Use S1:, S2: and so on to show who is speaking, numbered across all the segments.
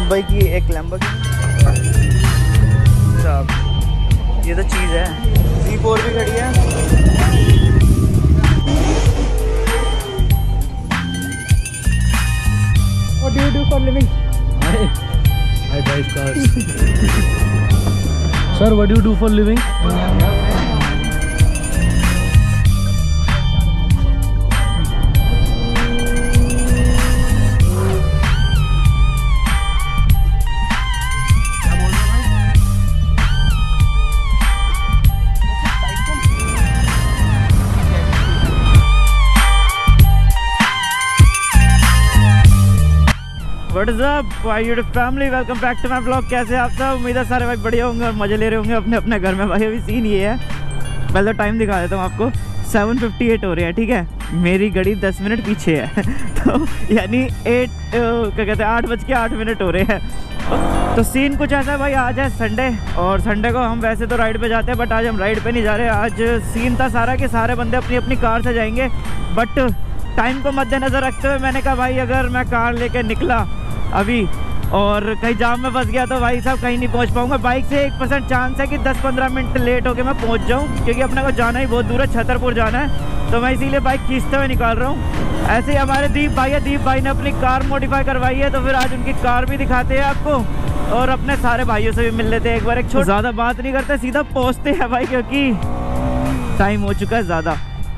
S1: मुंबई की एक लैम्बोर्गिनी साहब, ये तो चीज़ है। C4 भी खड़ी है। What do you do for living?
S2: I drive cars. Sir, what do you do for living?
S1: What is up, YouTube family? Welcome back to my vlog। कैसे आप सब? उम्मीद है सारे भाई बढ़िया होंगे और मज़े ले रहे होंगे अपने अपने घर में। भाई अभी सीन ये है, पहले तो टाइम दिखा देता हूँ आपको। 7:58 हो रहे हैं, ठीक है। मेरी घड़ी 10 मिनट पीछे है तो यानी 8:08 हो रहे हैं। तो सीन कुछ ऐसा है भाई, आज है संडे और संडे को हम वैसे तो राइड पे जाते हैं, बट आज हम राइड पे नहीं जा रहे। आज सीन था सारा कि सारे बंदे अपनी अपनी कार से जाएंगे, बट टाइम को मद्देनज़र रखते हुए मैंने कहा भाई अगर मैं कार लेके निकला अभी और कहीं जाम में फंस गया तो भाई साहब कहीं नहीं पहुंच पाऊंगा। बाइक से 1% चांस है कि 10-15 मिनट लेट होके मैं पहुंच जाऊं, क्योंकि अपने को जाना ही बहुत दूर है, छतरपुर जाना है। तो मैं इसीलिए बाइक खींचते हुए निकाल रहा हूं। ऐसे ही हमारे दीप भाई है, दीप भाई ने अपनी कार मॉडिफाई करवाई है, तो फिर आज उनकी कार भी दिखाते हैं आपको और अपने सारे भाइयों से भी मिल लेते हैं एक बार। ज़्यादा बात नहीं करते, सीधा पहुँचते हैं भाई, क्योंकि टाइम हो चुका है ज़्यादा।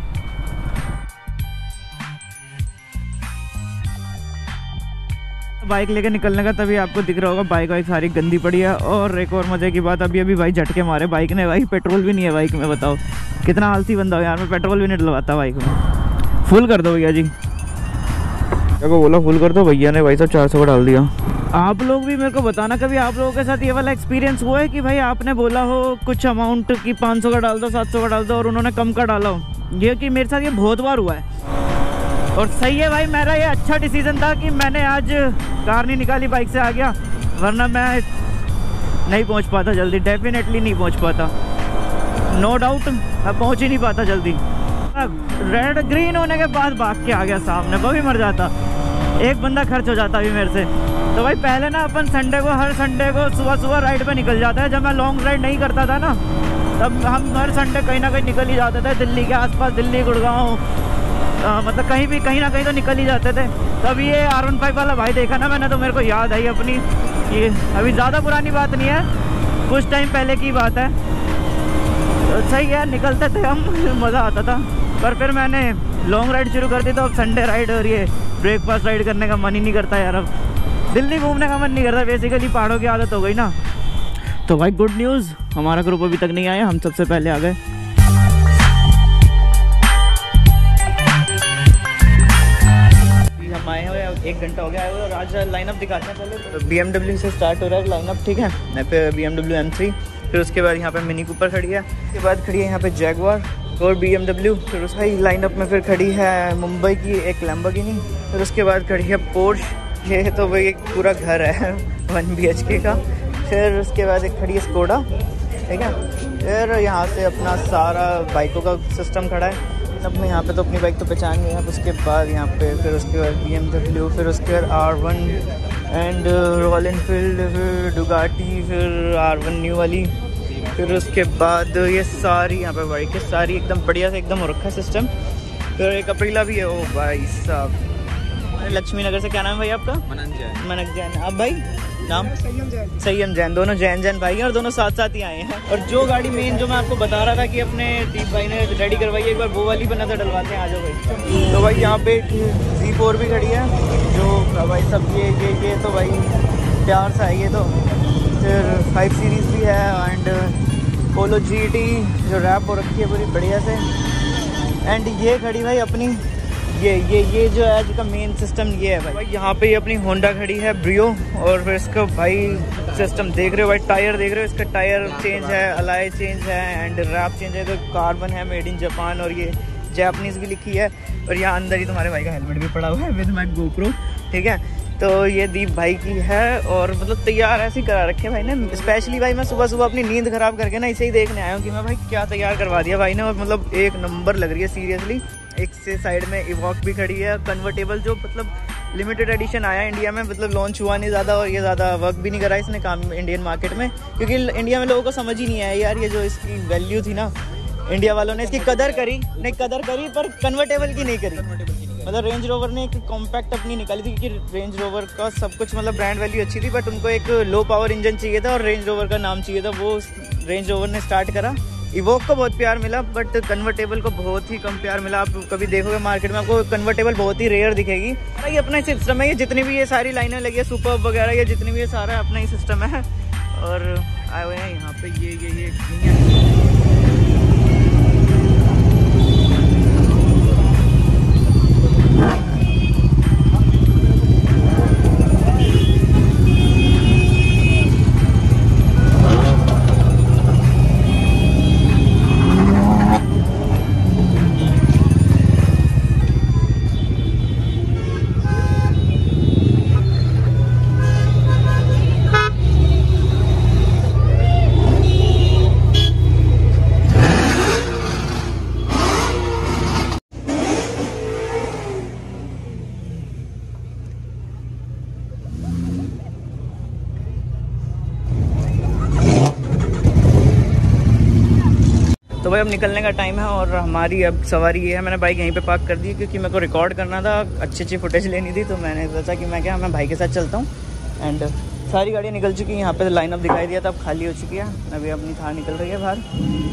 S1: बाइक लेके निकलने का तभी आपको दिख रहा होगा, बाइक वाइक सारी गंदी पड़ी है। और एक और मज़े की बात, अभी भाई झटके मारे बाइक ने। भाई पेट्रोल भी नहीं है बाइक में, बताओ कितना आलसी बंदा हो यार। मैं पेट्रोल भी नहीं डलवाता बाइक में। फुल कर दो भैया जी, क्या को बोला फुल कर दो, भैया ने भाई साहब 400 का डाल दिया। आप लोग भी मेरे को बताना कभी आप लोगों के साथ ये वाला एक्सपीरियंस हुआ है कि भाई आपने बोला हो कुछ अमाउंट की 500 का डाल दो, 700 का डाल दो और उन्होंने कम का डाला हो। ये कि मेरे साथ ये बहुत बार हुआ है और सही है भाई। मेरा ये अच्छा डिसीजन था कि मैंने आज कार नहीं निकाली, बाइक से आ गया, वरना मैं नहीं पहुंच पाता जल्दी, डेफिनेटली नहीं पहुंच पाता, नो डाउट मैं पहुंच ही नहीं पाता जल्दी। रेड ग्रीन होने के बाद भाग के आ गया सामने, वो भी मर जाता, एक बंदा खर्च हो जाता अभी मेरे से। तो भाई पहले ना अपन संडे को, हर संडे को सुबह सुबह राइड पे निकल जाता है। जब मैं लॉन्ग राइड नहीं करता था ना, तब हम हर संडे कहीं ना कहीं निकल ही जाते थे, दिल्ली के आसपास, दिल्ली गुड़गांव, मतलब कहीं ना कहीं तो निकल ही जाते थे। तब ये R15 वाला भाई देखा ना मैंने, तो मेरे को याद आई अपनी, ये अभी ज़्यादा पुरानी बात नहीं है, कुछ टाइम पहले की बात है। तो सही है, निकलते थे हम, मज़ा आता था। पर फिर मैंने लॉन्ग राइड शुरू कर दी, तो अब संडे राइड और ये ब्रेकफास्ट राइड करने का मन ही नहीं करता यार। अब दिल्ली घूमने का मन नहीं करता, बेसिकली पहाड़ों की आदत हो गई ना। तो भाई गुड न्यूज़, हमारा ग्रुप अभी तक नहीं आया, हम सबसे पहले आ गए। हम आए हुए 1 घंटा हो गया है और आज लाइनअप दिखाते हैं पहले। तो BMW से स्टार्ट हो रहा है लाइनअप, ठीक है। यहाँ पे BMW M3, फिर उसके बाद यहाँ पे मिनी कूपर खड़ी है, उसके बाद खड़ी है यहाँ पे जैगवार और BMW, फिर उसका लाइनअप में फिर खड़ी है मुंबई की एक लैम्बोर्गिनी, फिर उसके बाद खड़ी है पोर्श। ये तो भाई एक पूरा घर है 1 BHK का। फिर उसके बाद एक खड़ी है स्कोडा, ठीक है। फिर यहाँ से अपना सारा बाइकों का सिस्टम खड़ा है। अब मैं यहाँ पे तो अपनी बाइक तो पहचान गई है। उसके बाद यहाँ पे फिर उसके बाद BMW, फिर उसके बाद R1 एंड रॉयल एनफील्ड, फिर डुगाटी, फिर R1 न्यू वाली, फिर उसके बाद ये सारी यहाँ पे बाइक है, सारी एकदम बढ़िया से एकदम हो रखा है सिस्टम। फिर एक अप्रीला भी है। ओ भाई साहब, लक्ष्मी नगर से क्या नाम है भाई आपका? मनक जैन। आप भाई नाम? संयम जैन। दोनों जैन भाई हैं और दोनों साथ साथ ही आए हैं। और जो गाड़ी मेन जो मैं आपको बता रहा था कि अपने दीप भाई ने रेडी करवाई है, एक बार वो वाली पर नजर डलवाते हैं। आ जाओ भाई। तो भाई यहाँ पे C4 भी खड़ी है, जो भाई सब ये तो भाई प्यार से है। ये तो फिर 5 सीरीज़ भी है एंड पोलो GT जो रैप हो रखी है पूरी बढ़िया से। एंड ये खड़ी भाई अपनी ये जो है जिसका मेन सिस्टम ये है भाई। यहाँ पे ये अपनी होंडा खड़ी है ब्रियो, और फिर इसका भाई सिस्टम देख रहे हो भाई, टायर देख रहे हो, इसका टायर चेंज है, अलाई चेंज है एंड रैप चेंज है। तो कार्बन है, मेड इन जापान, और ये जापानीज़ भी लिखी है। और यहाँ अंदर ही तुम्हारे भाई का हेलमेट भी पड़ा हुआ है विद माई GoPro, ठीक है। तो ये दीप भाई की है और मतलब तैयार ऐसे ही करा रखे भाई ने। स्पेशली भाई मैं सुबह सुबह अपनी नींद खराब करके ना इसे ही देखने आया हूँ कि मैं भाई क्या तैयार करवा दिया भाई ने। और मतलब एक नंबर लग रही है सीरियसली। एक से साइड में इवॉक भी खड़ी है कन्वर्टेबल, जो मतलब लिमिटेड एडिशन आया इंडिया में, मतलब लॉन्च हुआ नहीं ज़्यादा और ये ज़्यादा वर्क भी नहीं करा इसने काम इंडियन मार्केट में, क्योंकि इंडिया में लोगों को समझ ही नहीं आया यार ये जो इसकी वैल्यू थी ना, इंडिया वालों ने इसकी कदर करी पर कन्वर्टेबल की नहीं करी। मतलब रेंज रोवर ने एक कॉम्पैक्ट अपनी निकाली थी, क्योंकि रेंज रोवर का सब कुछ मतलब ब्रांड वैल्यू अच्छी थी, बट उनको एक लो पावर इंजन चाहिए था और रेंज रोवर का नाम चाहिए था, वो रेंज रोवर ने स्टार्ट करा। इवोक को बहुत प्यार मिला बट कन्वर्टेबल को बहुत ही कम प्यार मिला। आप कभी देखोगे मार्केट में आपको कन्वर्टेबल बहुत ही रेयर दिखेगी। ये अपना सिस्टम है, ये जितनी भी ये सारी लाइनें लगी है सुपर वगैरह, ये जितनी भी ये सारा अपना ही सिस्टम है। और आए हुए हैं यहाँ पे ये तो भाई अब निकलने का टाइम है और हमारी अब सवारी ये है। मैंने बाइक यहीं पे पार्क कर दी क्योंकि मेरे को रिकॉर्ड करना था, अच्छी फुटेज लेनी थी, तो मैंने सोचा कि मैं भाई के साथ चलता हूँ। एंड सारी गाड़ियाँ निकल चुकी हैं, यहाँ पे लाइनअप दिखाई दिया था, अब खाली हो चुकी है। अभी अपनी थार निकल रही है बाहर।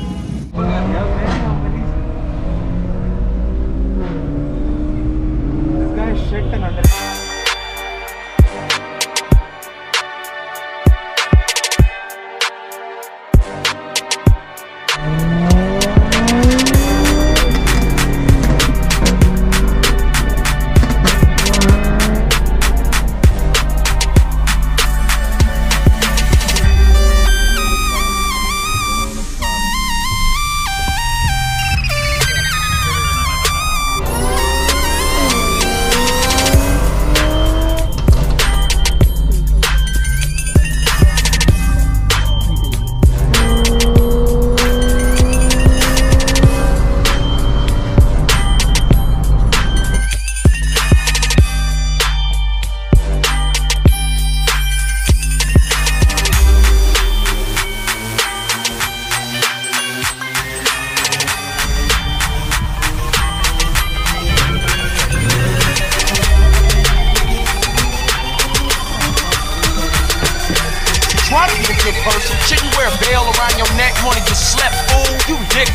S3: Shouldn't wear a bell around your neck, wanna get slept, fool, you dick.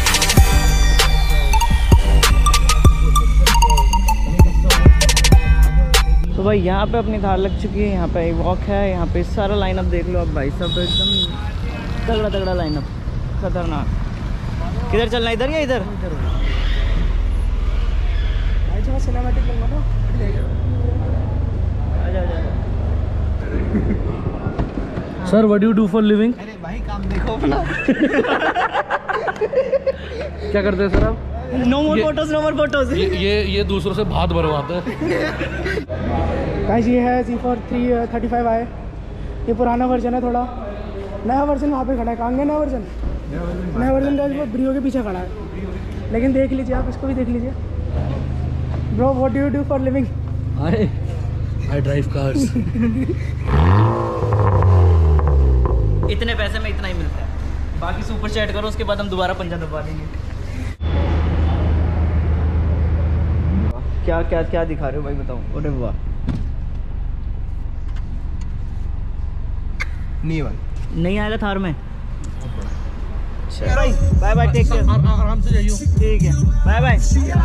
S1: तो भाई यहाँ पे अपनी थार लग चुकी है, यहाँ पे वॉक है, यहाँ पे सारा लाइनअप देख लो आप भाई, सब एकदम तगड़ा लाइनअप, खतरनाक। किधर चलना, इधर या इधर? Cinematic
S2: sir what do you do for living?
S1: अरे भाई काम देखो अपना।
S2: क्या करते हैं सर आप?
S1: No more photos.
S2: ये दूसरों से भात भरवाते हैं।
S4: गाइस ये है Z4 335i, ये पुराना वर्जन है, थोड़ा नया वर्जन वहाँ पे खड़ा है। कहाँ गया नया वर्जन गाइस? वो ब्रियो के पीछे खड़ा है, लेकिन देख लीजिए आप, इसको भी देख लीजिए। Bro what do you do for living?
S2: I drive cars.
S1: इतने पैसे में इतना ही मिलता है, बाकी सुपर चैट करो, उसके बाद हम दोबारा पंजा दबा देंगे। क्या क्या क्या दिखा रहे हो भाई, बताओ। अरे वाह, नहीं भाई नहीं आएगा थार में। भाई बाय बाय, टेक केयर,
S2: आराम से जाइयो।
S1: ठीक है, बाय बाय।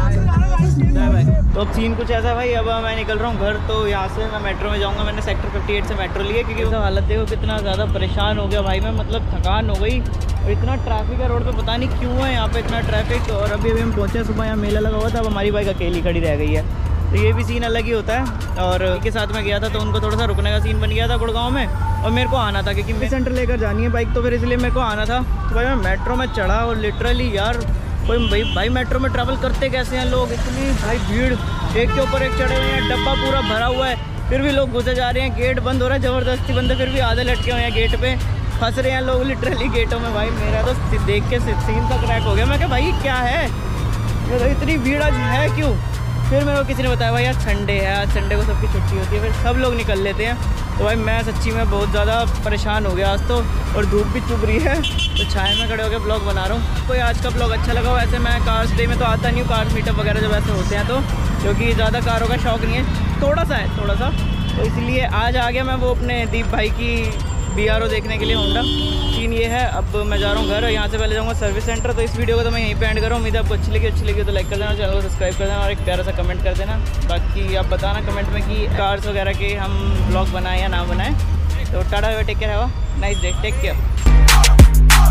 S1: तो अब सीन कुछ ऐसा है भाई, अब मैं निकल रहा हूँ घर, तो यहाँ से मैं मेट्रो में जाऊँगा। मैंने सेक्टर 58 से मेट्रो लिया, क्योंकि उसका हालत देखो कितना ज़्यादा परेशान हो गया भाई मैं, मतलब थकान हो गई। और इतना ट्रैफिक है रोड पे, पता नहीं क्यों है यहाँ पे इतना ट्रैफिक। और अभी हम पहुँचे सुबह, यहाँ मेला लगा हुआ था, अब हमारी बाइक अकेली खड़ी रह गई है, तो ये भी सीन अलग ही होता है। और के साथ में गया था तो उनको थोड़ा सा रुकने का सीन बन गया था गुड़गांव में, और मेरे को आना था क्योंकि मैं सेंटर लेकर जानी है बाइक, तो फिर इसलिए मेरे को आना था। तो भाई मैं मेट्रो में चढ़ा और लिटरली यार कोई भाई मेट्रो में ट्रैवल करते कैसे हैं लोग, इतनी भाई भीड़, एक के ऊपर एक चढ़े हुए हैं, डब्बा पूरा भरा हुआ है, फिर भी लोग घुसे जा रहे हैं। गेट बंद हो रहा है, ज़बरदस्ती बंद है, फिर भी आधे लटके हुए हैं गेट पे, फंस रहे हैं लोग लिटरली गेटों में। भाई मेरा तो देख के सीन सा क्रैक हो गया। मैं क्या भाई क्या है, इतनी भीड़ आज है क्यों? फिर मेरे को किसी ने बताया भाई आज संडे है, आज संडे को सबकी छुट्टी होती है, फिर सब लोग निकल लेते हैं। तो भाई मैं सच्ची में बहुत ज़्यादा परेशान हो गया आज तो, और धूप भी चुभ रही है, तो छाया में खड़े होकर ब्लॉग बना रहा हूँ। कोई आज का ब्लॉग अच्छा लगा। वैसे मैं कार्स डे में तो आता नहीं हूँ, कार्स मीटअप वगैरह जब ऐसे होते हैं तो, क्योंकि ज़्यादा कारों का शौक नहीं है, थोड़ा सा है, थोड़ा सा, तो इसलिए आज आ गया मैं वो अपने दीप भाई की BRO देखने के लिए होंडा। सीन ये है, अब मैं जा रहा हूँ घर, यहाँ से पहले जाऊँगा सर्विस सेंटर। तो इस वीडियो को तो मैं यहीं पे एंड कर रहा हूँ। उम्मीद है आपको अच्छी लगी तो लाइक कर देना, चैनल को सब्सक्राइब कर देना और एक प्यारा सा कमेंट कर देना। बाकी आप बताना कमेंट में कि कार्स वगैरह के हम ब्लॉग बनाएं या ना बनाएं। तो tata, take care, have a nice day, take care.